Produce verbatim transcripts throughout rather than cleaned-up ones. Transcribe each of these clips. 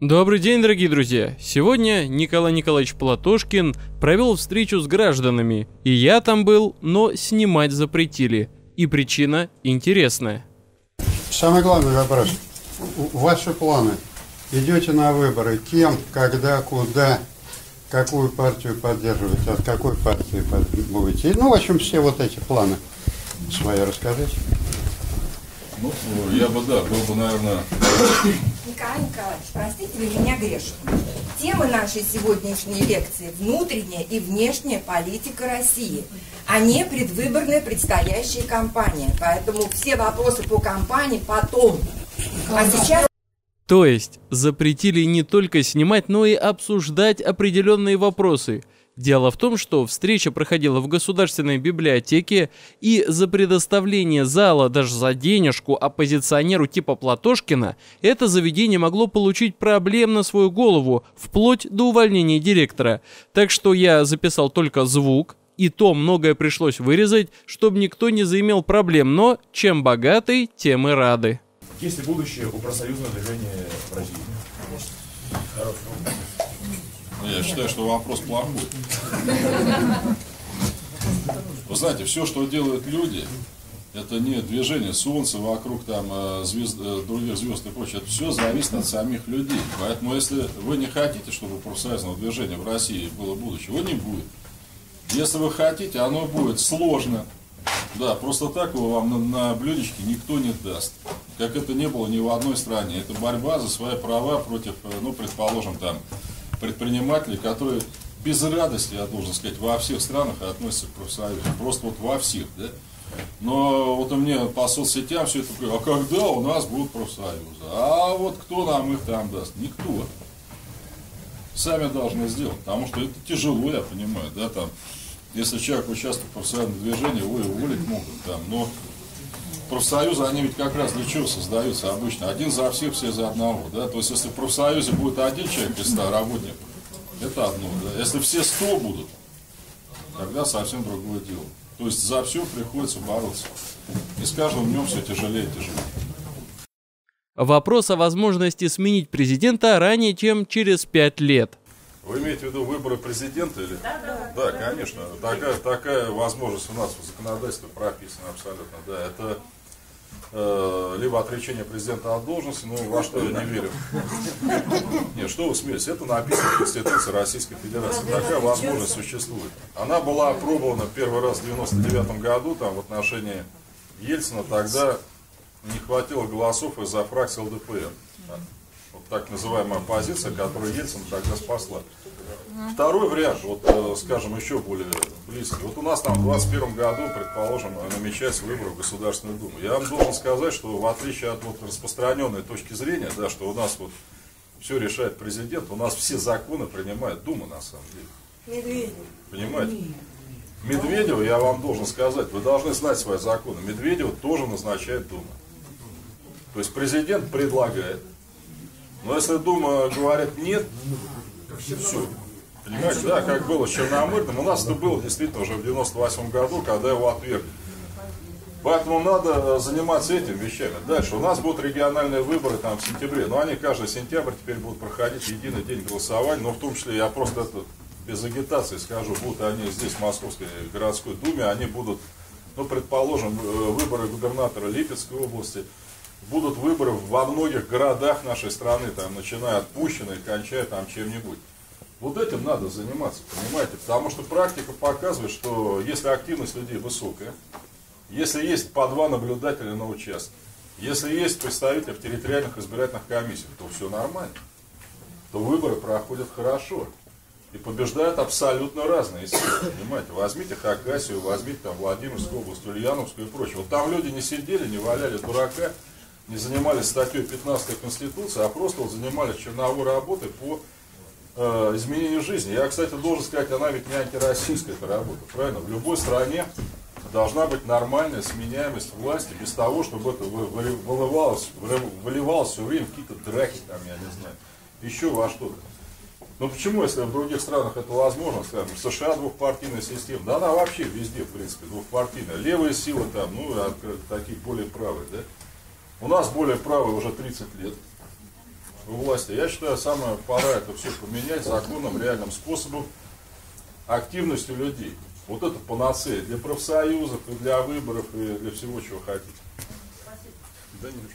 Добрый день, дорогие друзья! Сегодня Николай Николаевич Платошкин провел встречу с гражданами, и я там был, но снимать запретили. И причина интересная. Самый главный вопрос. Ваши планы. Идете на выборы. Кем, когда, куда, какую партию поддерживаете, от какой партии будете? Ну, в общем, все вот эти планы свои расскажите. Ну, я бы, да, был бы, наверное... Николай Николаевич, простите вы меня грешную. Тема нашей сегодняшней лекции – внутренняя и внешняя политика России, а не предвыборная предстоящая кампания. Поэтому все вопросы по кампании потом. А сейчас... То есть запретили не только снимать, но и обсуждать определенные вопросы. Дело в том, что встреча проходила в Государственной библиотеке, и за предоставление зала даже за денежку оппозиционеру типа Платошкина это заведение могло получить проблем на свою голову, вплоть до увольнения директора. Так что я записал только звук, и то многое пришлось вырезать, чтобы никто не заимел проблем, но чем богатый, тем и рады. Есть ли будущее у профсоюзного движения в России? Я считаю, что вопрос плохой. Вы знаете, все, что делают люди, это не движение Солнца вокруг там звезд, других звезд и прочее. Это все зависит от самих людей. Поэтому, если вы не хотите, чтобы у профсоюзного движения в России было будущее, его не будет. Если вы хотите, оно будет сложно. Да, просто так его вам на, на блюдечке никто не даст. Как это не было ни в одной стране. Это борьба за свои права против, ну, предположим, там, предпринимателей, которые без радости, я должен сказать, во всех странах относятся к профсоюзу. Просто вот во всех, да. Но вот у меня по соцсетям все это, а когда у нас будут профсоюзы? А вот кто нам их там даст? Никто. Сами должны сделать, потому что это тяжело, я понимаю, да, там. Если человек участвует в профсоюзном движении, его уволить могут там, но профсоюзы, они ведь как раз для чего создаются обычно? Один за всех, все за одного, да? То есть, если в профсоюзе будет один человек из ста работников, это одно, да? Если все сто будут, тогда совсем другое дело. То есть, за все приходится бороться. И с каждым днем все тяжелее и тяжелее. Вопрос о возможности сменить президента ранее, чем через пять лет. Вы имеете в виду выборы президента или? Да, да, да, конечно. Такая, такая возможность у нас в законодательстве прописана абсолютно. Да, это э, либо отречение президента от должности, но во что я не верю. Нет, что вы смеетесь? Это написано в Конституции Российской Федерации. Такая возможность существует. Она была опробована первый раз в девяносто девятом году там, в отношении Ельцина. Тогда не хватило голосов из-за фракции эл дэ пэ эр. Вот так называемая оппозиция, которую Ельцин тогда спасла. Второй вариант, вот, скажем, еще более близкий. Вот у нас там в двадцать первом году, предположим, намечаются выборы в Государственную Думу. Я вам должен сказать, что в отличие от вот распространенной точки зрения, да, что у нас вот все решает президент, у нас все законы принимает Дума на самом деле. Медведев. Понимаете? Медведева, я вам должен сказать, вы должны знать свои законы. Медведева тоже назначает Дума. То есть президент предлагает. Но если Дума говорит нет, все. Понимаете, да, как было с Черномырдиным, у нас это было действительно уже в девяносто восьмом году, когда его отвергли. Поэтому надо заниматься этими вещами. Дальше у нас будут региональные выборы там в сентябре, но они каждый сентябрь теперь будут проходить единый день голосования, но в том числе я просто это без агитации скажу, будут они здесь в Московской городской думе, они будут, ну, предположим, выборы губернатора Липецкой области. Будут выборы во многих городах нашей страны, там, начиная от Пущино и кончая там чем-нибудь. Вот этим надо заниматься, понимаете? Потому что практика показывает, что если активность людей высокая, если есть по два наблюдателя на участке, если есть представители в территориальных избирательных комиссиях, то все нормально. То выборы проходят хорошо. И побеждают абсолютно разные силы, понимаете? Возьмите Хакасию, возьмите там Владимирскую область, Ульяновскую и прочее. Вот там люди не сидели, не валяли дурака, не занимались статьей пятнадцатой Конституции, а просто вот занимались черновой работой по э, изменению жизни. Я, кстати, должен сказать, она ведь не антироссийская эта работа, правильно? В любой стране должна быть нормальная сменяемость власти, без того, чтобы это выливалось, выливалось все время в какие-то драки, там, я не знаю, еще во что-то. Но почему, если в других странах это возможно, скажем, в США двухпартийная система, да она вообще везде, в принципе, двухпартийная. Левые силы там, ну, такие более правые, да? У нас более правые уже тридцать лет. у власти. Я считаю, самое пора это все поменять законным, реальным способом, активностью людей. Вот это панацея для профсоюзов, и для выборов, и для всего, чего хотите. Да, немножко.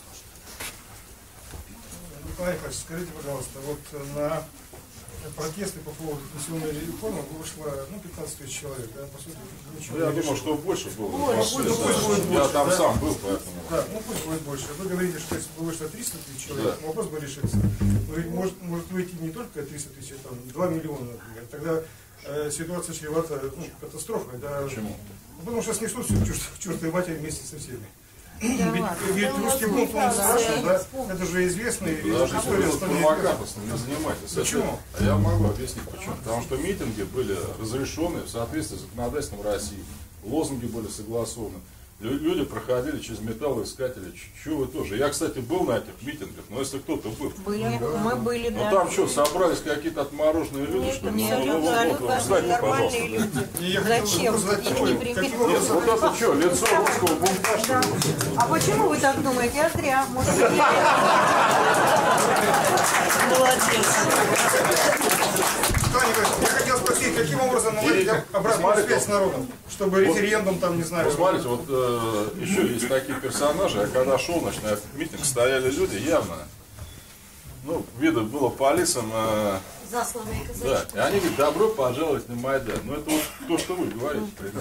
Николай Николаевич, скажите, пожалуйста, вот на протесты по поводу пенсионной реформы вышло, ну, пятнадцать тысяч человек, да, по сути, ничего. Ну, я не думаю, решило. что больше было. Больше, Москве, больше, да. пусть будет Я больше, там да? сам был, поэтому. Да, ну пусть будет больше. Вы говорите, что если бы вышло триста тысяч человек, Да. вопрос бы решился. Но ведь может, может выйти не только триста тысяч, а там два миллиона, например. Тогда э, ситуация чревата, ну, катастрофой. Да. Почему? Ну, потому что снесут всю черт, чертовой матери вместе со всеми. Да ведь ладно. ведь Да русский у бунт, он вас страшный, да? вспомнил. Это же известный Подождите, история вы страны. провокаторством не занимайтесь. Почему? Это- Я могу объяснить почему. Потому что митинги были разрешены в соответствии с законодательством России. Лозунги были согласованы. Лю- Люди проходили через металлоискатели. Чего вы тоже? Я, кстати, был на этих митингах, но если кто-то был. Были, мы были, Ну да. там что, собрались какие-то отмороженные люди, Нет, что ли? нет, Ну, ну, абсолютно вот, вот, встаньте, нормальные пожалуйста. люди. И я хотел Зачем? бы задать Их такой, не каким примеряют. Нет, образом- вот это что, лицо русского бунта, что ли? А почему вы так думаете? Я зря. Может быть, я... Молодец. Николай Николаевич, я хотел спросить, каким образом наладить И- обратную смотрите, связь с народом, чтобы референдум там, не знаю... Ну, смотрите, вот э, еще есть такие персонажи, я когда шел, значит, на этот митинг стояли люди, явно, ну, видно было по лицам, э, Засланные да, и они говорят, добро пожаловать на Майдан. Ну, это вот то, что вы говорите.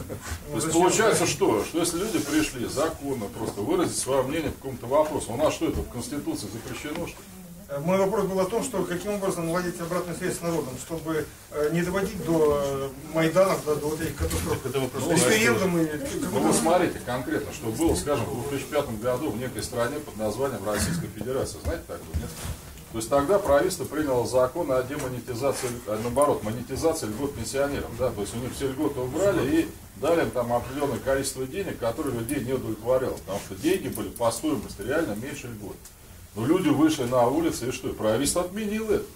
То есть получается что? Что если люди пришли законно просто выразить свое мнение по какому-то вопросу, у нас что это в Конституции запрещено, что ли? Мой вопрос был о том, что каким образом наладить обратную связь с народом, чтобы э, не доводить до э, Майданов, да, до вот этих катастроф. Это вопрос. Ну, Референдум и... Ну, вы смотрите конкретно, что было, скажем, в две тысячи пятом году в некой стране под названием Российская Федерация. Знаете такое, нет? То есть тогда правительство приняло закон о демонетизации, а, наоборот, монетизации льгот пенсионерам. Да? То есть у них все льготы убрали и дали им там определенное количество денег, которое людей не удовлетворяло. Потому что деньги были по стоимости реально меньше льгот. Но люди вышли на улицы и что? Правительство отменило это.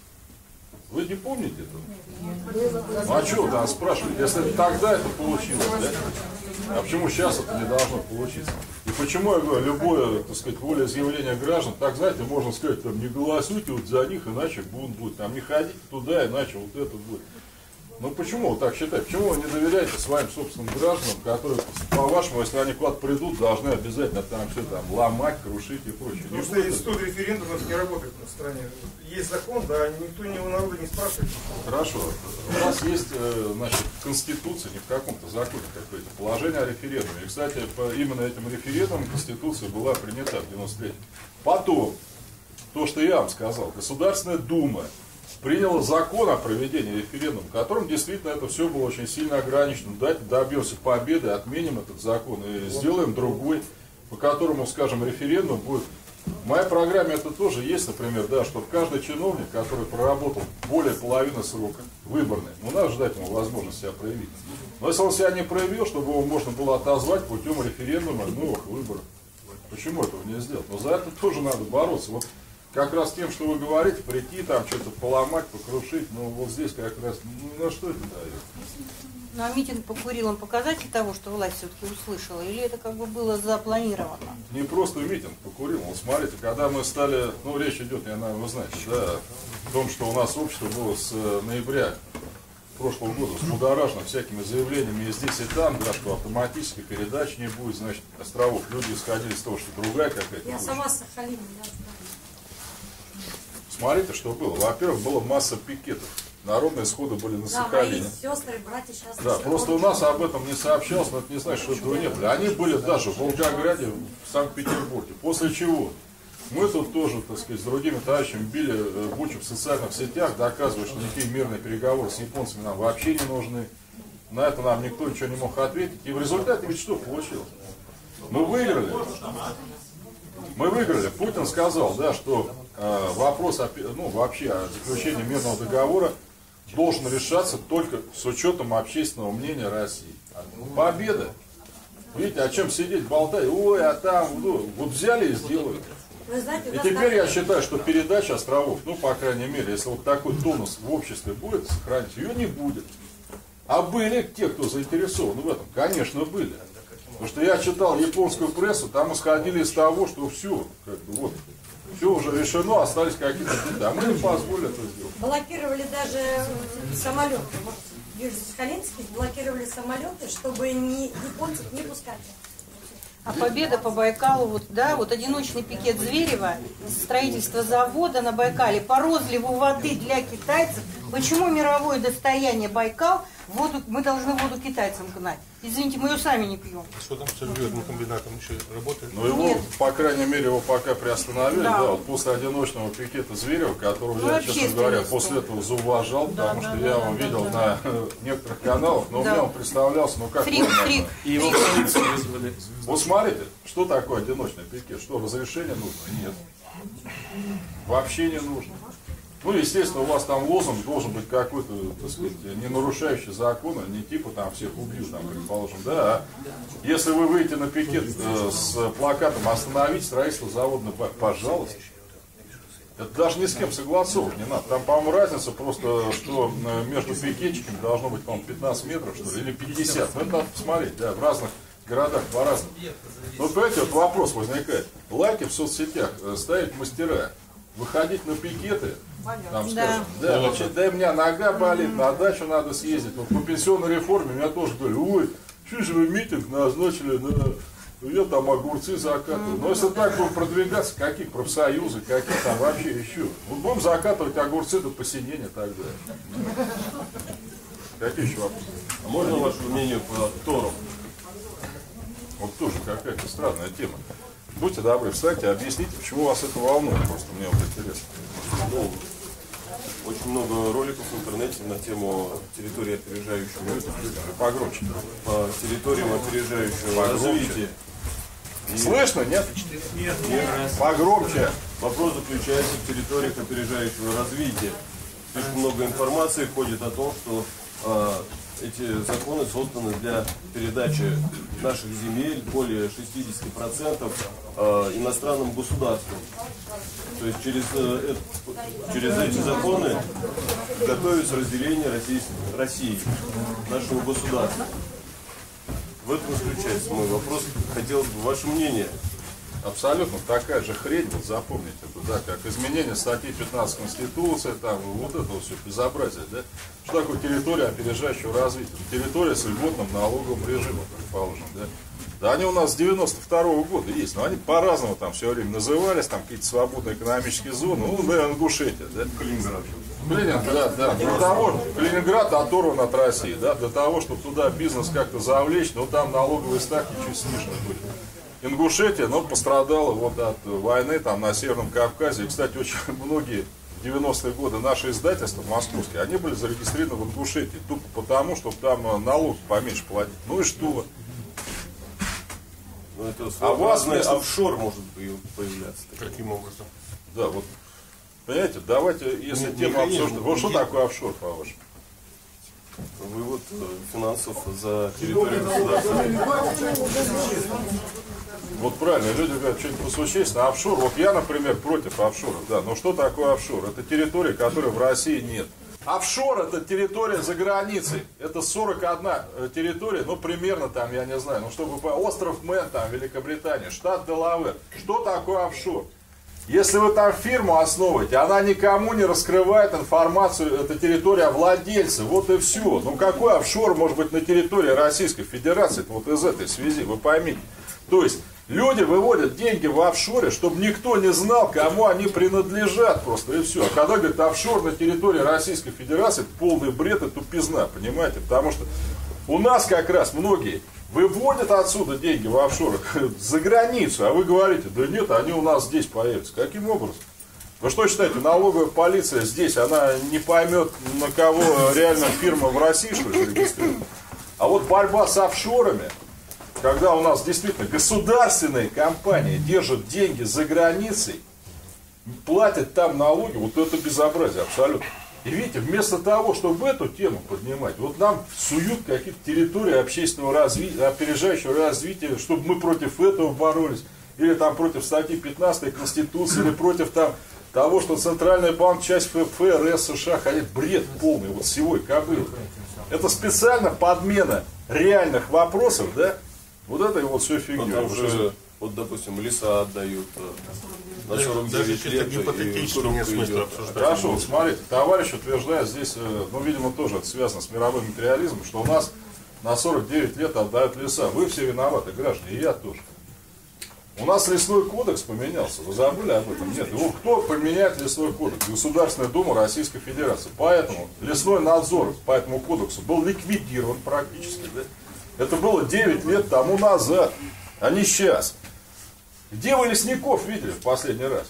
Вы не помните этого? Ну а что там спрашивать? Если тогда это получилось, да? А почему сейчас это не должно получиться? И почему, я говорю, любое, так сказать, волеизъявление граждан, так, знаете, можно сказать, там, не голосуйте вот за них, иначе бунт будет, там, не ходите туда, иначе вот это будет. Ну почему вы так считаете? Почему вы не доверяете своим собственным гражданам, которые, по-вашему, если они куда-то придут, должны обязательно там все там ломать, крушить и прочее? Потому Не что будет институт референдумов не работает в стране. Есть закон, да, никто ни у народа не спрашивает. Хорошо. У нас есть, э, значит, Конституция, не в каком-то законе какое-то, положение о референдуме. И, кстати, по именно этим референдумом Конституция была принята в девяносто третьем. Потом, то, что я вам сказал, Государственная Дума приняла закон о проведении референдума, в котором действительно это все было очень сильно ограничено. Дайте добьемся победы, отменим этот закон и сделаем другой, по которому, скажем, референдум будет. В моей программе это тоже есть, например, да, чтобы каждый чиновник, который проработал более половины срока, выборный, ну, надо ждать ему возможность себя проявить. Но если он себя не проявил, чтобы его можно было отозвать путем референдума новых выборов. Почему этого не сделать? Но за это тоже надо бороться. Вот как раз тем, что вы говорите, прийти там что-то поломать, покрушить, ну вот здесь как раз, ну на что это дает? Ну, а митинг по Курилам показатель того, что власть все-таки услышала, или это как бы было запланировано? Не просто митинг покурил. Вот смотрите, когда мы стали, ну речь идет, я наверное, вы знаете, да, о том, что у нас общество было с ноября прошлого года взбудоражено всякими заявлениями и здесь, и там, да, что автоматически передач не будет, значит, островов. Люди исходили из того, что другая какая-то. Я будет. сама с Сахалина, я знаю. Смотрите, что было. Во-первых, была масса пикетов. Народные сходы были на Да, мои Сахалине. сестры, братья сейчас... Да, просто у нас об этом не сообщалось, но это не значит, что этого не было. Они были даже в Волгограде, в Санкт-Петербурге. После чего мы тут тоже, так сказать, с другими товарищами били э, бучу в социальных сетях, доказывая, что никакие мирные переговоры с японцами нам вообще не нужны. На это нам никто ничего не мог ответить. И в результате ведь что получилось? Мы выиграли. Мы выиграли. Путин сказал, да, что э, вопрос о, ну, вообще о заключении мирного договора должен решаться только с учетом общественного мнения России. Победа. Видите, о чем сидеть, болтать? Ой, а там, ну, вот взяли и сделали. Вы знаете, у И нас теперь так- я считаю, что передача островов, ну, по крайней мере, если вот такой тонус в обществе будет сохранить, ее не будет. А были те, кто заинтересован в этом? Конечно, были. Потому что я читал японскую прессу, там исходили из того, что все, как бы, вот, Все уже решено, остались какие-то детали. А мы не позволили это сделать. Блокировали даже самолеты. Южно-Сахалинский блокировали самолеты, чтобы не, японцев не пускали. А победа по Байкалу, вот, да, вот одиночный пикет Зверева, строительство завода на Байкале, по розливу воды для китайцев. Почему мировое достояние Байкал, воду, мы должны воду китайцам гнать? Извините, мы ее сами не пьем. Что там с сырьевым комбинатом еще работает? Ну его, Нет. по крайней мере, его пока приостановили, Да. да, вот после одиночного пикета Зверева, которого Ну, я, честно говоря, общественность. после этого зауважал, Да, потому да, что да, я да, его да, видел да. на э, некоторых каналах, но Да. мне он представлялся, ну как Фрик, можно. фрик. И его в полицию вызвали. Вот смотрите, что такое одиночный пикет? Что, разрешение нужно? Нет. Вообще не нужно. Ну, естественно, у вас там лозунг должен быть какой-то, так сказать, не нарушающий закона, не типа там всех убью, там, предположим, да. А если вы выйдете на пикет э, с плакатом «Остановить строительство завода на Байкале», пожалуйста. Это даже ни с кем согласовывать не надо. Там, по-моему, разница просто, что э, между пикетчиками должно быть, по-моему, пятнадцать метров, что ли, или пятьдесят. Ну, это надо посмотреть, да, в разных городах по-разному. Ну, понимаете, вот вопрос возникает. Лайки в соцсетях э, ставят мастера. Выходить на пикеты, там скажем, да, да, да, у меня нога болит, на дачу надо съездить. Вот по пенсионной реформе меня тоже говорили, ой, что же вы митинг назначили, на... я там огурцы закатываю. Но если так будем продвигаться, какие профсоюзы, какие там вообще еще. Вот будем закатывать огурцы до посинения тогда. Какие еще вопросы? А можно ваше мнение по Тору? Вот тоже какая-то странная тема. Будьте добры, встаньте, объясните, почему вас это волнует, просто мне вот интересно. Ну, очень много роликов в интернете на тему территории опережающего Погромче. по территориям опережающего Погромче. развития. И Слышно, нет? Нет. Погромче. вопрос заключается в территориях опережающего развития. Слишком много информации ходит о том, что а, эти законы созданы для передачи наших земель более шестидесяти процентов а, иностранным государствам. То есть через, э, это- через эти законы готовится разделение России, России, нашего государства. В этом заключается мой вопрос. Хотелось бы ваше мнение. Абсолютно такая же хрень, вот запомните это, да, как изменение статьи пятнадцать Конституции, там, вот это вот все безобразие, да. Что такое территория опережающего развития? Территория с льготным налоговым режимом, предположим, да. Да они у нас с девяносто второго года есть, но они по-разному там все время назывались, там какие-то свободные экономические зоны, ну, да, Ингушетия, да. Калининград. Калининград, да. Для того, Калининград оторван от России, да, для того, чтобы туда бизнес как-то завлечь, но там налоговые ставки чуть снижены были. Ингушетия, но пострадала вот от войны там на Северном Кавказе. И, кстати, очень многие в девяностые годы наши издательства московские, они были зарегистрированы в Ингушетии, тупо потому, чтобы там налог поменьше платить. Ну и что? Но это А у вас своеобразный вместо- офшор может появляться. Каким образом? Да, вот, понимаете, давайте, если Не- не тему конечно, обсуждать. Вот что не- такое офшор, по-вашему? Вывод э, финансов за территорию государства. Вот правильно, люди говорят, что-нибудь посущественно. Офшор, вот я, например, против офшора, да. Но что такое офшор? Это территория, которой в России нет. Офшор — это территория за границей. Это сорок одна территория, ну, примерно там, я не знаю, ну, чтобы по остров Мэн, там, Великобритания, штат Делавэр. Что такое офшор? Если вы там фирму основываете, она никому не раскрывает информацию, это территория владельца, вот и все. Ну, какой офшор может быть на территории Российской Федерации? Вот из этой связи, вы поймите. То есть, люди выводят деньги в офшоре, чтобы никто не знал, кому они принадлежат просто, и все. А когда говорят офшор на территории Российской Федерации, это полный бред и тупизна, понимаете? Потому что у нас как раз многие выводят отсюда деньги в офшоры за границу, а вы говорите, да нет, они у нас здесь появятся. Каким образом? Вы что считаете, налоговая полиция здесь, она не поймет, на кого реально фирма в России, что ли, зарегистрирована? А вот борьба с офшорами, когда у нас действительно государственные компании держат деньги за границей, платят там налоги, вот это безобразие абсолютно. И видите, вместо того, чтобы эту тему поднимать, вот нам суют какие-то территории общественного развития, опережающего развития, чтобы мы против этого боролись, или там против статьи пятнадцатой Конституции, или против там того, что Центральный банк, часть ФРС США, ходит бред полный, вот сивой кобылы. Это специально подмена реальных вопросов, да, вот этой вот все Но фигней. там же вот, допустим, леса отдают на сорок девять лет, и курок идет. Хорошо, вот смотрите, товарищ утверждает здесь, ну, видимо, тоже это связано с мировым материализмом, что у нас на сорок девять лет отдают леса. Вы все виноваты, граждане, и я тоже. У нас лесной кодекс поменялся, вы забыли об этом? Нет. Его кто поменяет лесной кодекс? Государственная Дума Российской Федерации. Поэтому лесной надзор по этому кодексу был ликвидирован практически. Да? Это было девять лет тому назад, а не сейчас. Где вы лесников видели в последний раз?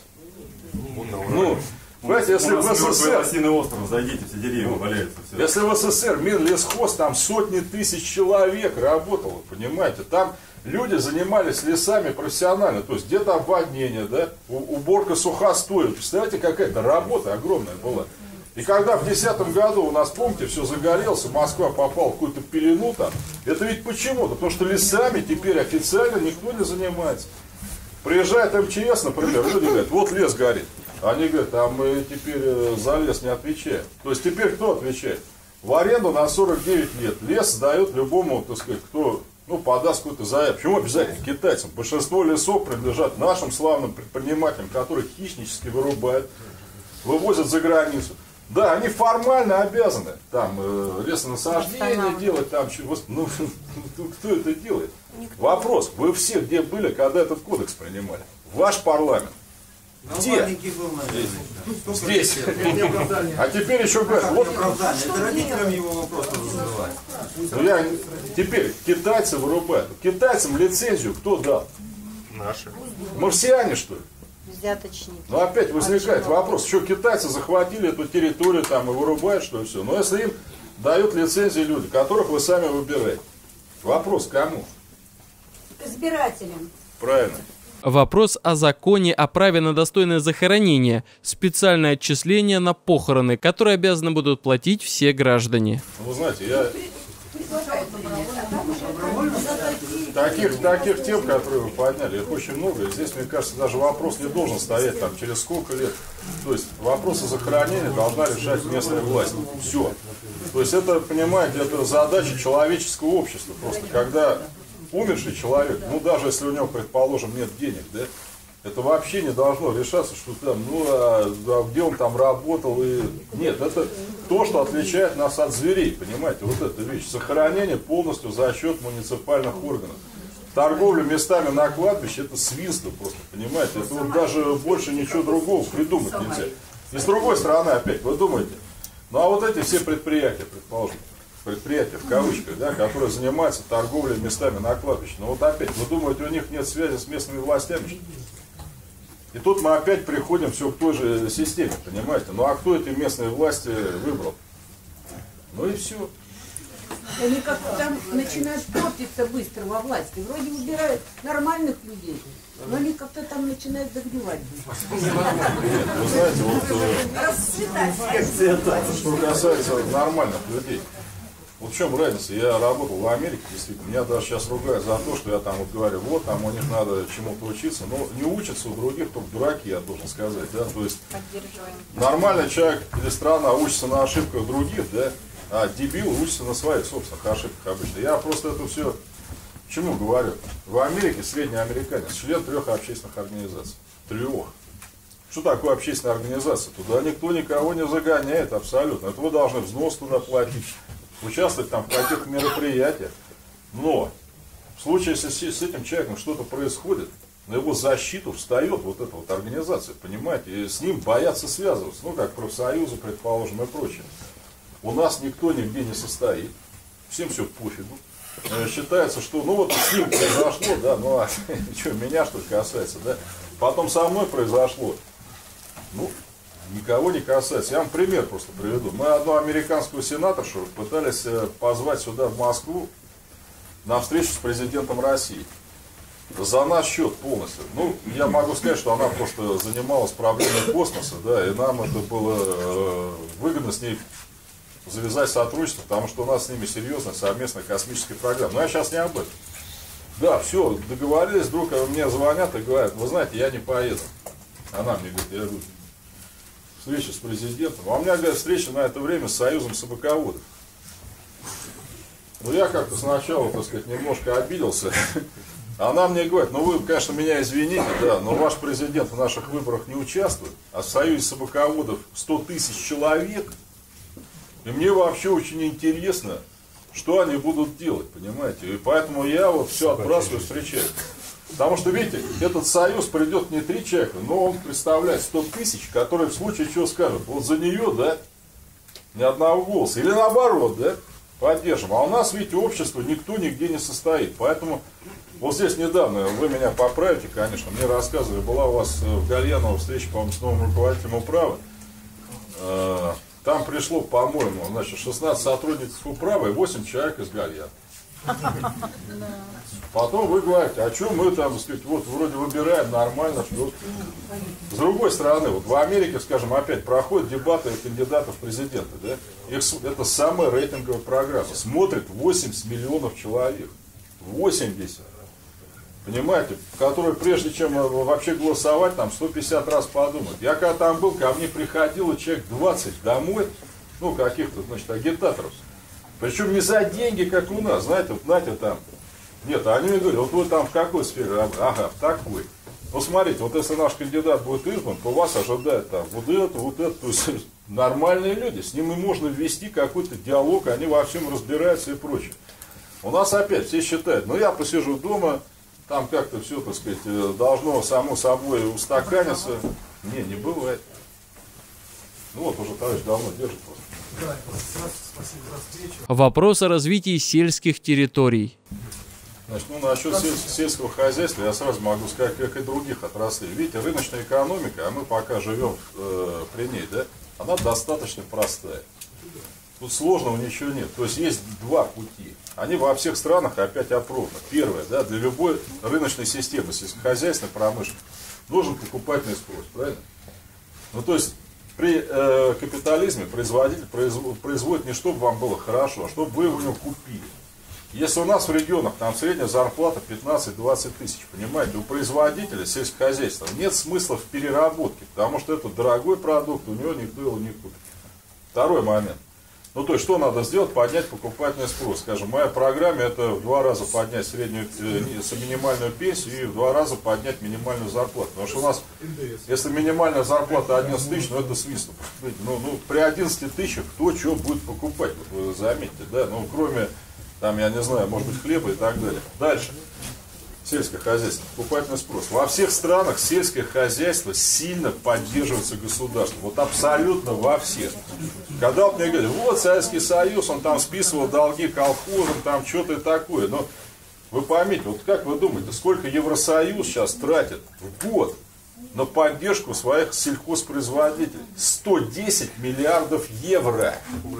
Ну, понимаете, если в СССР... остров, зайдите, все деревья валяются. Все. Если в СССР Минлесхоз, там сотни тысяч человек работало, понимаете, там люди занимались лесами профессионально, то есть где-то обводнение, да, уборка сухостоя. Представляете, какая-то работа огромная была. И когда в десятом году у нас, помните, все загорелось, Москва попала в какую-то пелену там, это ведь почему-то, потому что лесами теперь официально никто не занимается. Приезжает МЧС, например, люди говорят, вот лес горит. Они говорят, а мы теперь за лес не отвечаем. То есть теперь кто отвечает? В аренду на сорок девять лет лес сдает любому, так сказать, кто... Ну, подаст какую-то заявку. Почему обязательно китайцам? Большинство лесов принадлежат нашим славным предпринимателям, которые хищнически вырубают, вывозят за границу. Да, они формально обязаны там э, лесонасаждение делать, там чего. Ну, кто это делает? Никто. Вопрос, вы все где были, когда этот кодекс принимали? Ваш парламент. Где? Здесь. А теперь еще говорят, вот это родителям его вопрос задавать. Ну, я, теперь китайцы вырубают. Китайцам лицензию кто дал? Наши. Марсиане, что ли? Взяточники. Ну опять возникает вопрос, что китайцы захватили эту территорию там и вырубают, что и все. Но если им дают лицензии люди, которых вы сами выбираете. Вопрос кому? Избирателям. Правильно. Вопрос о законе о праве на достойное захоронение, специальное отчисление на похороны, которые обязаны будут платить все граждане. Вы знаете, я таких, таких тем, которые вы подняли, их очень много. И здесь, мне кажется, даже вопрос не должен стоять там через сколько лет. То есть вопросы захоронения должна решать местная власть. Все. То есть это, понимаете, это задача человеческого общества. Просто когда умерший человек, ну даже если у него, предположим, нет денег, да, это вообще не должно решаться, что там, ну, а, а где он там работал и... Нет, это то, что отличает нас от зверей, понимаете, вот эта вещь. Захоронение полностью за счет муниципальных органов. Торговля местами на кладбище — это свинство просто, понимаете, это вот даже больше ничего другого придумать нельзя. И с другой стороны, опять, вы думаете, ну а вот эти все предприятия, предположим, предприятия в кавычках, да, которые занимаются торговлей местами на кладбище. Но вот опять, вы думаете, у них нет связи с местными властями? И тут мы опять приходим все к той же системе, понимаете? Ну а кто эти местные власти выбрал? Ну и все. Они как-то там начинают портиться быстро во власти. Вроде выбирают нормальных людей, но они как-то там начинают загнивать. Вы знаете, вот что касается нормальных людей. Вот в чем разница? Я работал в Америке, действительно. Меня даже сейчас ругают за то, что я там вот говорю, вот там у них надо чему-то учиться. Но не учатся у других, только дураки, я должен сказать. Да? То есть нормальный человек или страна учится на ошибках других, да? А дебил учится на своих собственных ошибках обычно. Я просто это все к чему говорю? В Америке средний американец, член трех общественных организаций. Трех. Что такое общественная организация? Туда никто никого не загоняет абсолютно. Это вы должны взнос туда платить, участвовать там в каких-то мероприятиях. Но в случае, если с этим человеком что-то происходит, на его защиту встает вот эта вот организация, понимаете, и с ним боятся связываться, ну как профсоюзы, предположим, и прочее. У нас никто нигде не состоит, всем все пофигу. Считается, что ну вот с ним произошло, да, ну а что, меня что ли касается, да. Потом со мной произошло, ну, никого не касается. Я вам пример просто приведу. Мы одну американскую сенаторшу пытались позвать сюда, в Москву, на встречу с президентом России. За наш счет полностью. Ну, я могу сказать, что она просто занималась проблемой космоса, да, и нам это было выгодно с ней завязать сотрудничество, потому что у нас с ними серьезная совместная космическая программа. Но я сейчас не об этом. Да, все, договорились, вдруг мне звонят и говорят, вы знаете, я не поеду. Она мне говорит, я говорю, встреча с президентом. А у меня, говорят, встреча на это время с Союзом собаководов. Ну, я как-то сначала, так сказать, немножко обиделся. Она мне говорит, ну вы, конечно, меня извините, да, но ваш президент в наших выборах не участвует, а в союзе собаководов сто тысяч человек. И мне вообще очень интересно, что они будут делать, понимаете? И поэтому я вот все отбрасываю, встречаю. Потому что, видите, этот союз придет не три человека, но он представляет сто тысяч, которые в случае чего скажут, вот за нее, да, ни одного голоса. Или наоборот, да, поддержим. А у нас, видите, общество никто нигде не состоит. Поэтому вот здесь недавно, вы меня поправите, конечно, мне рассказывали, была у вас в Гальяново встреча, по-моему, с новым руководителем управы. Там пришло, по-моему, значит, шестнадцать сотрудников управы и восемь человек из Гальяна. Потом вы говорите, а что мы там, так сказать, вот вроде выбираем нормально, что... С другой стороны, вот в Америке, скажем, опять проходят дебаты кандидатов в президенты, да? Их, это самая рейтинговая программа. Смотрит восемьдесят миллионов человек. восемьдесят. Понимаете, которые прежде чем вообще голосовать, там сто пятьдесят раз подумают. Я когда там был, ко мне приходило человек двадцать домой, ну, каких-то, значит, агитаторов. Причем не за деньги, как у нас, знаете, вот знаете, там. Нет, они мне говорят, вот вы там в какой сфере? Ага, в такой. Ну, смотрите, вот если наш кандидат будет избран, то вас ожидает там вот это, вот это. То есть нормальные люди, с ними можно ввести какой-то диалог, они во всем разбираются и прочее. У нас опять все считают, ну, я посижу дома, там как-то все, так сказать, должно само собой устаканиться. Не, не бывает. Ну вот уже товарищ давно держит просто. Вопрос о развитии сельских территорий. Значит, ну, насчет сель, сельского хозяйства я сразу могу сказать, как и других отраслей. Видите, рыночная экономика, а мы пока живем э, при ней, да, она достаточно простая. Тут сложного ничего нет. То есть есть два пути. Они во всех странах опять опробованы. Первое, да, для любой рыночной системы, сельскохозяйственной промышленности, нужен покупательный спрос, правильно? Ну, то есть при э, капитализме производитель производит, производит не чтобы вам было хорошо, а чтобы вы у него купили. Если у нас в регионах там средняя зарплата пятнадцать-двадцать тысяч, понимаете, у производителя сельскохозяйства нет смысла в переработке, потому что это дорогой продукт, у него никто его не купит. Второй момент. Ну, то есть, что надо сделать? Поднять покупательный спрос. Скажем, в моей программе это в два раза поднять среднюю, э, минимальную пенсию и в два раза поднять минимальную зарплату. Потому что у нас, если минимальная зарплата одиннадцать тысяч, ну, это свистно. Ну, ну, при одиннадцати тысячах кто что будет покупать, вот вы заметьте, да? Ну, кроме, там, я не знаю, может быть, хлеба и так далее. Дальше. Сельское хозяйство, покупательный спрос. Во всех странах сельское хозяйство сильно поддерживается государством. Вот абсолютно во всех. Когда вот мне говорят, вот Советский Союз, он там списывал долги колхозам, там что-то такое. Но вы поймите, вот как вы думаете, сколько Евросоюз сейчас тратит в год на поддержку своих сельхозпроизводителей? сто десять миллиардов евро.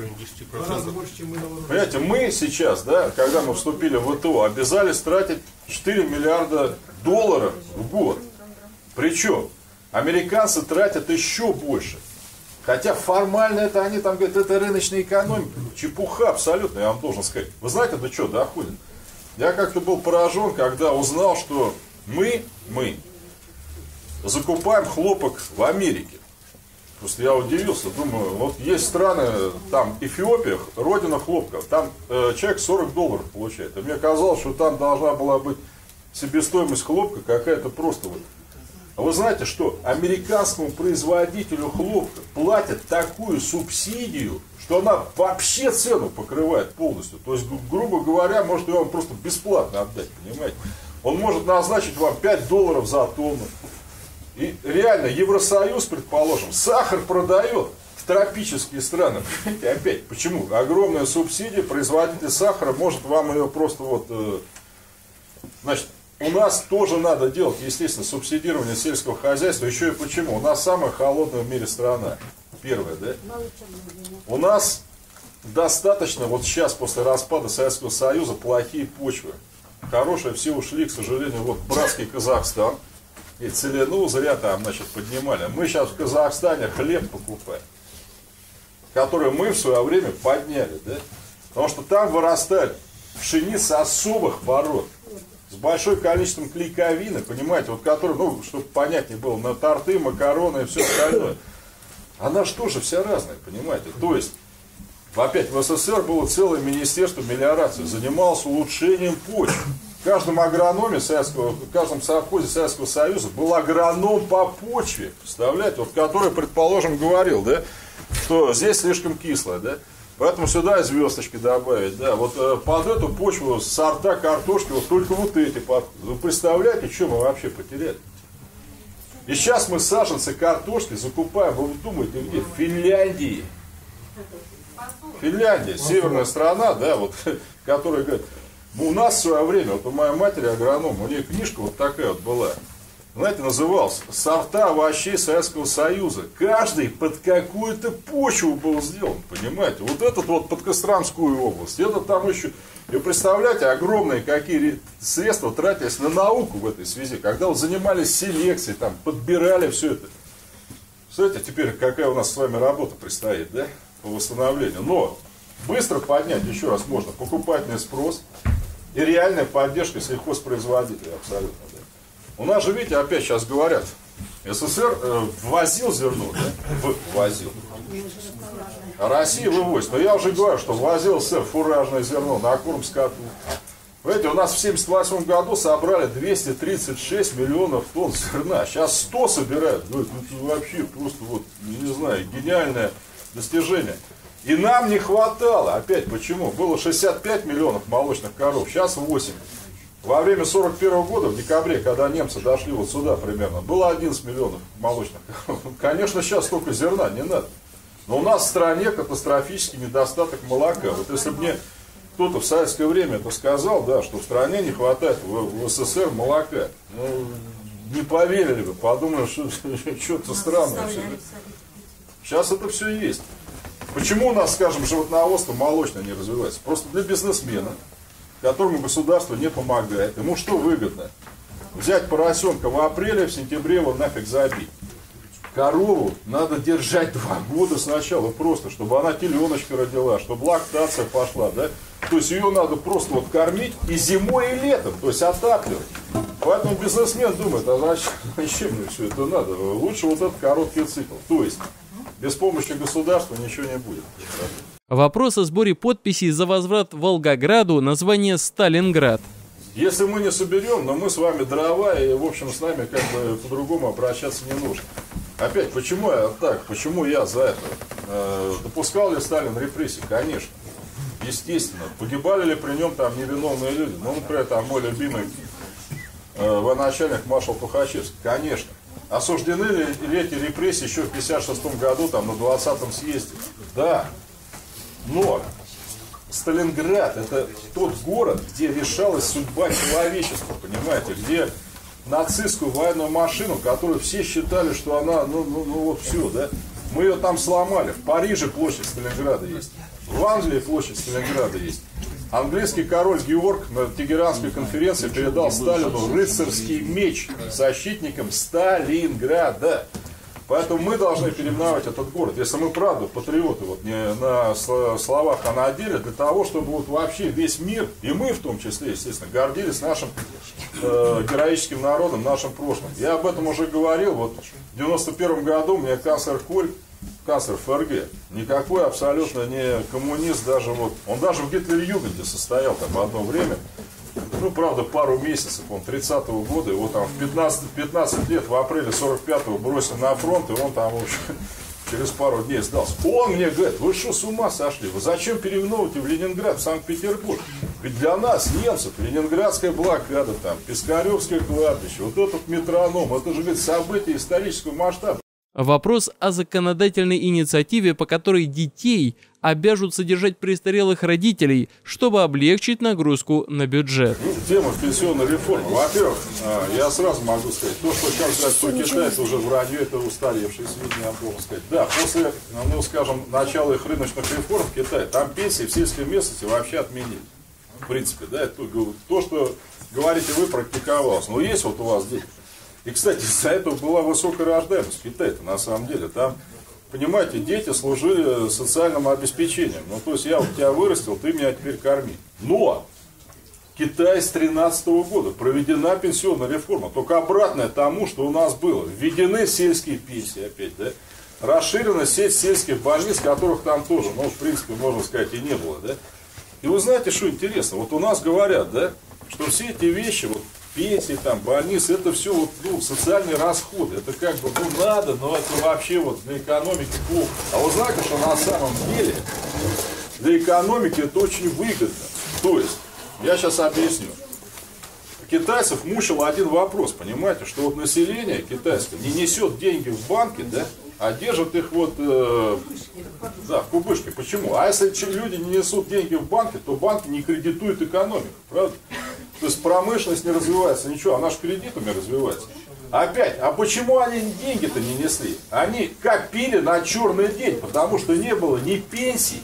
Понимаете, мы сейчас, да, когда мы вступили в ВТО, обязались тратить четыре миллиарда долларов в год. Причем американцы тратят еще больше. Хотя формально это они там говорят, это рыночная экономика. Чепуха абсолютно, я вам должен сказать. Вы знаете, до чего доходит? Я как-то был поражен, когда узнал, что мы, мы закупаем хлопок в Америке. Просто я удивился, думаю, вот есть страны, там Эфиопия, родина хлопка, там э, человек сорок долларов получает. И мне казалось, что там должна была быть себестоимость хлопка какая-то просто вот. А вы знаете, что американскому производителю хлопка платят такую субсидию, что она вообще цену покрывает полностью. То есть, грубо говоря, может его вам просто бесплатно отдать, понимаете? Он может назначить вам пять долларов за тонну. И реально Евросоюз, предположим, сахар продает в тропические страны. Понимаете, опять, почему? Огромная субсидия, производитель сахара может вам ее просто вот... Э, значит, у нас тоже надо делать, естественно, субсидирование сельского хозяйства. Еще и почему? У нас самая холодная в мире страна. Первая, да? У нас достаточно, вот сейчас, после распада Советского Союза, плохие почвы. Хорошие все ушли, к сожалению, вот братский Казахстан. И целину зря там, значит, поднимали. Мы сейчас в Казахстане хлеб покупаем, который мы в свое время подняли, да? Потому что там вырастает пшеница особых пород, с большим количеством клейковины, понимаете, вот который, ну, чтобы понятнее было, на торты, макароны и все остальное. Она же тоже вся разная, понимаете. То есть, опять в СССР было целое министерство мелиорации, занималось улучшением почв. В каждом агрономе Советского, в каждом совхозе Советского Союза был агроном по почве, представляете, вот который, предположим, говорил, да, что здесь слишком кислое, да, поэтому сюда звездочки добавить, да, вот э, под эту почву сорта картошки вот только вот эти, под... вы представляете, что мы вообще потеряли? И сейчас мы саженцы картошки закупаем, вы думаете, где? В Финляндии. Финляндия, северная страна, да, вот, которая говорит, у нас в свое время, вот у моей матери агроном, у нее книжка вот такая вот была, знаете, называлась «Сорта овощей Советского Союза». Каждый под какую-то почву был сделан, понимаете? Вот этот вот под Костромскую область, этот там еще... И представляете, огромные какие средства тратились на науку в этой связи, когда вот занимались селекцией, там, подбирали все это. Представляете, теперь какая у нас с вами работа предстоит, да, по восстановлению. Но быстро поднять, еще раз, можно покупательный спрос и реальная поддержка сельхозпроизводителей абсолютно. Да. У нас же, видите, опять сейчас говорят, СССР э, ввозил зерно, да? Ввозил. А Россия вывозит. Но я уже говорю, что ввозил СССР фуражное зерно на корм скоту. Понимаете, у нас в семьдесят восьмом году собрали двести тридцать шесть миллионов тонн зерна. Сейчас сто собирают. Ну, это вообще просто, вот, не знаю, гениальное достижение. И нам не хватало. Опять почему? Было шестьдесят пять миллионов молочных коров, сейчас восемь. Во время сорок первого года, в декабре, когда немцы дошли вот сюда примерно, было одиннадцать миллионов молочных коров. Конечно, сейчас столько зерна не надо. Но у нас в стране катастрофический недостаток молока. Вот если бы мне кто-то в советское время это сказал, да, что в стране не хватает в, в СССР молока, ну, не поверили бы, подумали, что что-то странное. Сейчас это все есть. Почему у нас, скажем, животноводство молочное не развивается? Просто для бизнесмена, которому государство не помогает. Ему что выгодно? Взять поросенка в апреле, в сентябре его нафиг забить. Корову надо держать два года сначала просто, чтобы она теленочка родила, чтобы лактация пошла, да? То есть ее надо просто вот кормить и зимой, и летом, то есть отапливать. Поэтому бизнесмен думает, а зачем, зачем мне все это надо? Лучше вот этот короткий цикл. То есть без помощи государства ничего не будет. Вопрос о сборе подписей за возврат Волгограду название Сталинград. Если мы не соберем, но мы с вами дрова, и в общем с нами как бы по-другому обращаться не нужно. Опять, почему я так, почему я за это? Э, допускал ли Сталин репрессии? Конечно. Естественно. Погибали ли при нем там невиновные люди? Ну, например, там мой любимый э, военачальник маршал Тухачевский. Конечно. Осуждены ли, ли эти репрессии еще в пятьдесят шестом году, там, на двадцатом съезде? Да. Но Сталинград — это тот город, где решалась судьба человечества, понимаете, где нацистскую военную машину, которую все считали, что она, ну, ну, ну вот все, да, мы ее там сломали. В Париже площадь Сталинграда есть, в Англии площадь Сталинграда есть. Английский король Георг на Тегеранской конференции передал Сталину рыцарский меч защитникам Сталинграда. Поэтому мы должны переименовать этот город, если мы правда патриоты, вот не на словах, а на деле, для того, чтобы вот вообще весь мир, и мы в том числе, естественно, гордились нашим э, героическим народом, нашим прошлым. Я об этом уже говорил, вот в девяносто первом году мне канцлер Коль, канцлер ФРГ, никакой абсолютно не коммунист, даже вот, он даже в Гитлер-Югенде состоял там одно время. Ну, правда, пару месяцев, он тридцатого года, его там в пятнадцать, пятнадцать лет, в апреле сорок пятого бросили на фронт, и он там, в общем, через пару дней сдался. Он мне говорит, вы что, с ума сошли? Вы зачем переименовываете в Ленинград, в Санкт-Петербург? Ведь для нас, немцев, Ленинградская блокада, там, Пискаревское кладбище, вот этот метроном, это же, говорит, событие исторического масштаба. Вопрос о законодательной инициативе, по которой детей обяжут содержать престарелых родителей, чтобы облегчить нагрузку на бюджет. Ну, тема пенсионной реформы. Во-первых, я сразу могу сказать, то, что сейчас говорят про Китай, это уже вранье, это устаревшие сведения, я должен сказать. Да, после, ну, скажем, начала их рыночных реформ в Китае, там пенсии в сельской местности вообще отменили. В принципе, да, это то, что говорите вы, практиковалось. Но есть вот у вас дети. И, кстати, из-за этого была высокая рождаемость в Китае-то, на самом деле. Там, понимаете, дети служили социальным обеспечением. Ну, то есть, я вот тебя вырастил, ты меня теперь корми. Но Китай с тринадцатого года проведена пенсионная реформа, только обратная тому, что у нас было. Введены сельские пенсии опять, да? Расширена сеть сельских больниц, которых там тоже, ну, в принципе, можно сказать, и не было, да? И вы знаете, что интересно? Вот у нас говорят, да, что все эти вещи, вот пенсии, там, больницы, это все вот, ну, социальные расходы. Это как бы, ну, надо, но это вообще вот для экономики плохо. А вы знаете, что на самом деле для экономики это очень выгодно. То есть, я сейчас объясню. Китайцев мучил один вопрос, понимаете, что вот население китайское не несет деньги в банки, да, а держит их вот, э, да, в кубышке. Почему? А если люди не несут деньги в банки, то банки не кредитуют экономику, правда? То есть промышленность не развивается, ничего, она же кредитами развивается. Опять, а почему они деньги-то не несли? Они как пили на черный день, потому что не было ни пенсий,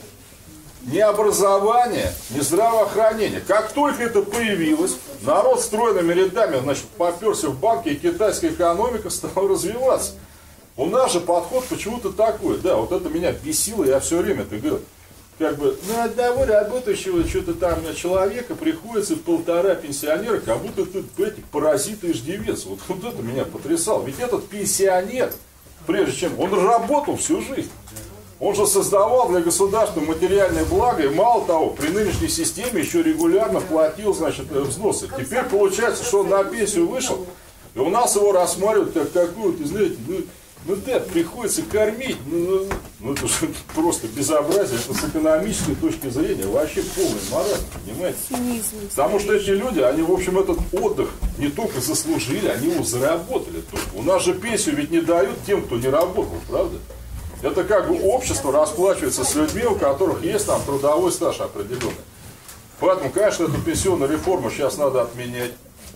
ни образования, ни здравоохранения. Как только это появилось, народ стройными рядами, значит, поперся в банки, и китайская экономика стала развиваться. У нас же подход почему-то такой, да, вот это меня бесило, я все время это говорю. Как бы на одного работающего что-то там на человека приходится полтора пенсионера, как будто ты эти паразиты иждивец. Вот, вот это меня потрясало. Ведь этот пенсионер, прежде чем, он работал всю жизнь. Он же создавал для государства материальное благо, и мало того, при нынешней системе еще регулярно платил, значит, взносы. Теперь получается, что он на пенсию вышел, и у нас его рассматривают как какую-то, знаете, ну, ну да, приходится кормить, ну, ну это же просто безобразие, это с экономической точки зрения вообще полный маразм, понимаете? Потому что эти люди, они, в общем, этот отдых не только заслужили, они его заработали только. У нас же пенсию ведь не дают тем, кто не работал, правда? Это как бы общество расплачивается с людьми, у которых есть там трудовой стаж определенный. Поэтому, конечно, эту пенсионную реформу сейчас надо отменять.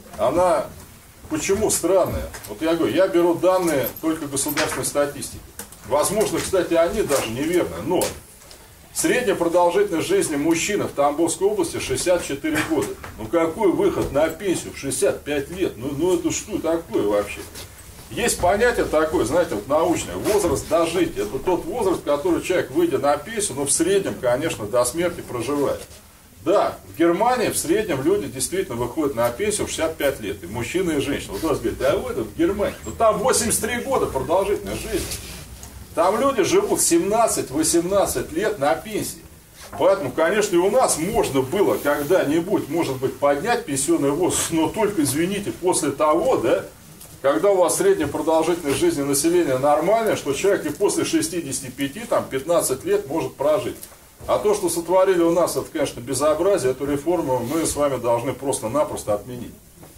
Она почему странная? Вот я говорю, я беру данные только государственной статистики. Возможно, кстати, они даже неверные, но средняя продолжительность жизни мужчины в Тамбовской области шестьдесят четыре года. Ну какой выход на пенсию в шестьдесят пять лет? Ну, ну это что такое вообще? Есть понятие такое, знаете, вот научное, возраст дожития. Это тот возраст, который человек, выйдя на пенсию, но в среднем, конечно, до смерти проживает. Да, в Германии в среднем люди действительно выходят на пенсию в шестьдесят пять лет, и мужчины, и женщины. Вот вас говорит, а вы это в Германии, ну там восемьдесят три года продолжительность жизни. Там люди живут семнадцать-восемнадцать лет на пенсии. Поэтому, конечно, и у нас можно было когда-нибудь, может быть, поднять пенсионный возраст, но только, извините, после того, да, когда у вас средняя продолжительность жизни населения нормальная, что человек и после шестидесяти пяти, там, пятнадцати лет может прожить. А то, что сотворили у нас, это, конечно, безобразие, эту реформу мы с вами должны просто-напросто отменить.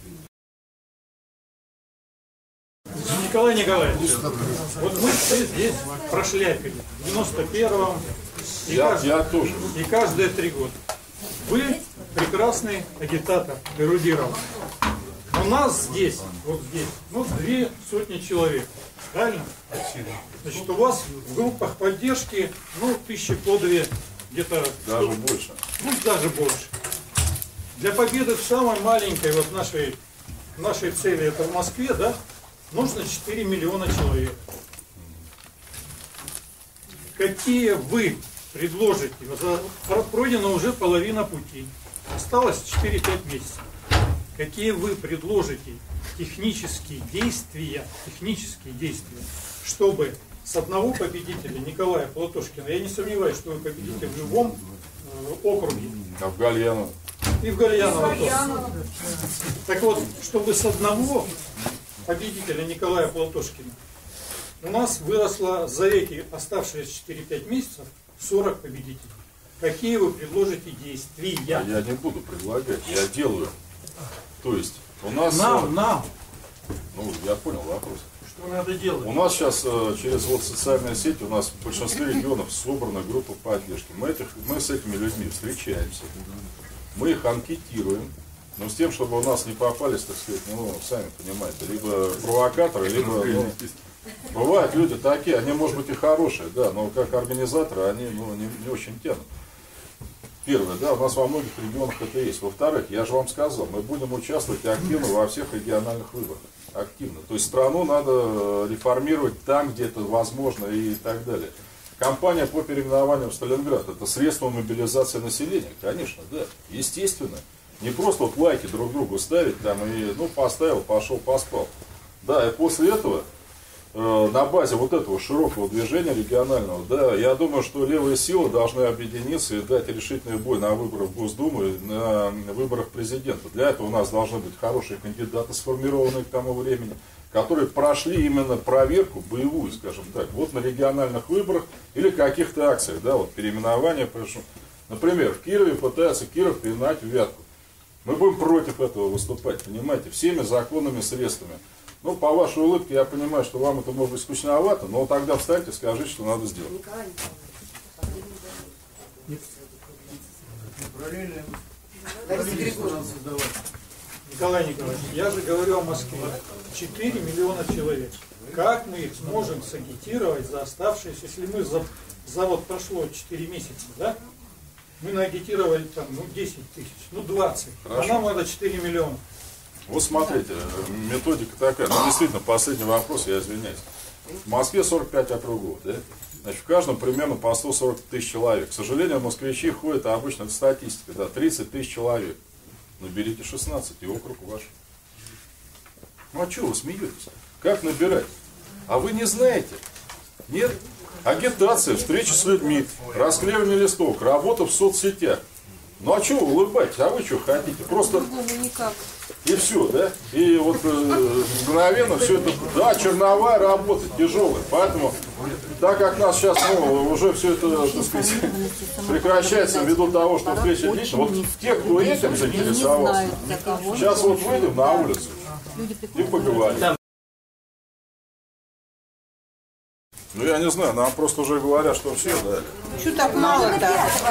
Николай Николаевич, вот мы все здесь прошляпили в девяносто первом и, я, каждый, я тоже. и каждые три года. Вы прекрасный агитатор, эрудированный. У нас здесь, вот здесь, ну, две сотни человек, правильно? Значит, у вас в группах поддержки, ну, тысячи по две, где-то... Даже больше. Ну, даже больше. Для победы в самой маленькой вот нашей, нашей цели, это в Москве, да, нужно четыре миллиона человек. Какие вы предложите? Пройдена уже половина пути. Осталось четыре-пять месяцев. Какие вы предложите технические действия, технические действия, чтобы с одного победителя, Николая Платошкина, я не сомневаюсь, что вы победите в любом э, округе. А в Гальяново. И в Гальяново тоже. Так вот, чтобы с одного победителя Николая Платошкина у нас выросло за эти оставшиеся четыре-пять месяцев сорок победителей. Какие вы предложите действия? Я не буду предлагать, я делаю. То есть у нас... Нам, нам. Ну, я понял вопрос. Что надо делать? У нас сейчас через вот социальные сети, у нас в большинстве регионов собрана группа поддержки. Мы, этих, мы с этими людьми встречаемся. Мы их анкетируем. Но с тем, чтобы у нас не попались, так сказать, ну, сами понимаете, либо провокаторы, либо... Ну, бывают люди такие, они, может быть, и хорошие, да, но как организаторы они, ну, не, не очень тянут. Первое, да, у нас во многих регионах это есть. Во-вторых, я же вам сказал, мы будем участвовать активно во всех региональных выборах. Активно. То есть страну надо реформировать там, где это возможно и так далее. Кампания по переименованию в Сталинград – это средство мобилизации населения, конечно, да, естественно. Не просто вот лайки друг другу ставить там и, ну, поставил, пошел, поспал. Да, и после этого э, на базе вот этого широкого движения регионального, да, я думаю, что левые силы должны объединиться и дать решительный бой на выборах в Госдуму и на выборах президента. Для этого у нас должны быть хорошие кандидаты, сформированные к тому времени, которые прошли именно проверку боевую, скажем так, вот на региональных выборах или каких-то акциях, да, вот переименование прошу. Например, в Кирове пытаются Киров переименовать в Вятку. Мы будем против этого выступать, понимаете, всеми законными средствами. Ну, по вашей улыбке я понимаю, что вам это может быть скучновато, но тогда встаньте и скажите, что надо сделать. Николай Николаевич, я же говорю о Москве. четыре миллиона человек. Как мы их сможем сагитировать за оставшиеся, если мы за, за вот прошло четыре месяца, да? Мы наагитировали там, ну, десять тысяч, ну, двадцать. Хорошо. А нам надо четыре миллиона. Вот смотрите, методика такая. Ну, действительно, последний вопрос, я извиняюсь. В Москве сорок пять округов, да? Значит, в каждом примерно по сто сорок тысяч человек. К сожалению, москвичи ходят, а обычно это статистика, да, тридцать тысяч человек. Наберите шестнадцать, и округ ваш. Ну а что вы смеетесь? Как набирать? А вы не знаете? Нет? Агитация, встречи с людьми, расклеивание листовок, работа в соцсетях. Ну а что вы улыбаетесь? А вы что хотите? Просто... И все, да? И вот э, мгновенно все это, да, черновая работа, тяжелая. Поэтому, так как нас сейчас, ну, уже все это, так сказать, прекращается ввиду того, что встреча лично, вот те, кто этим заинтересовался, сейчас вот выйдем на улицу и поговорим. Ну, я не знаю, нам просто уже говорят, что все, да. Что так мало-то?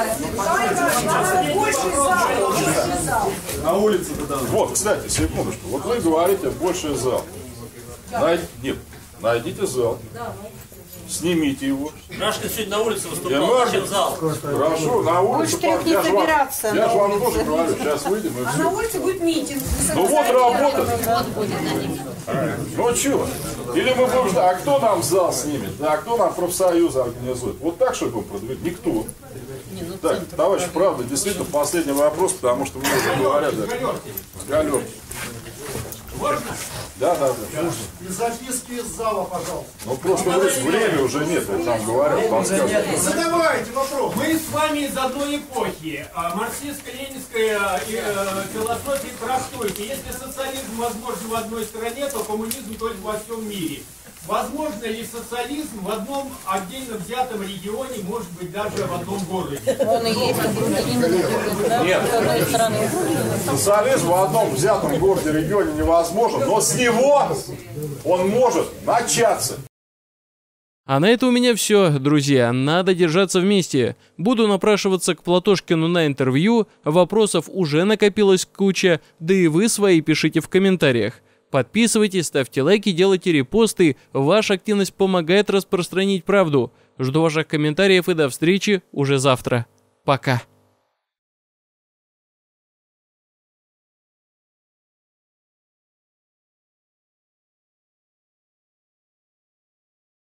На улице тогда. Вот, кстати, секундочку. Вот вы говорите, больше зал. Най... Нет, найдите зал. Снимите его. Рашкин сегодня на улице выступал, зачем зал? Хорошо, на улице. Я же вам, я же вам тоже говорю, сейчас выйдем и все. А на улице будет митинг. Ну вот работа. Ну что? Или мы будем ждать, а кто нам зал снимет? Да, а кто нам профсоюзы организует? Вот так, чтобы мы продвигать? Никто. Так, товарищи, правда, действительно, последний вопрос, потому что мне уже говорят. С галерки. Можно? Да, да, да. И записки из зала, пожалуйста. Ну просто времени уже нет, там говорят, подсказывают. Задавайте вопрос. Мы с вами из одной эпохи. Марксистско-ленинская философия трактует. Если социализм возможен в одной стране, то коммунизм только во всем мире. Возможно ли социализм в одном отдельно взятом регионе, может быть, даже в одном городе? Он и есть. Нет. Социализм в одном взятом городе, регионе невозможен, но с него он может начаться. А на это у меня все, друзья. Надо держаться вместе. Буду напрашиваться к Платошкину на интервью. Вопросов уже накопилась куча, да и вы свои пишите в комментариях. Подписывайтесь, ставьте лайки, делайте репосты. Ваша активность помогает распространить правду. Жду ваших комментариев и до встречи уже завтра. Пока.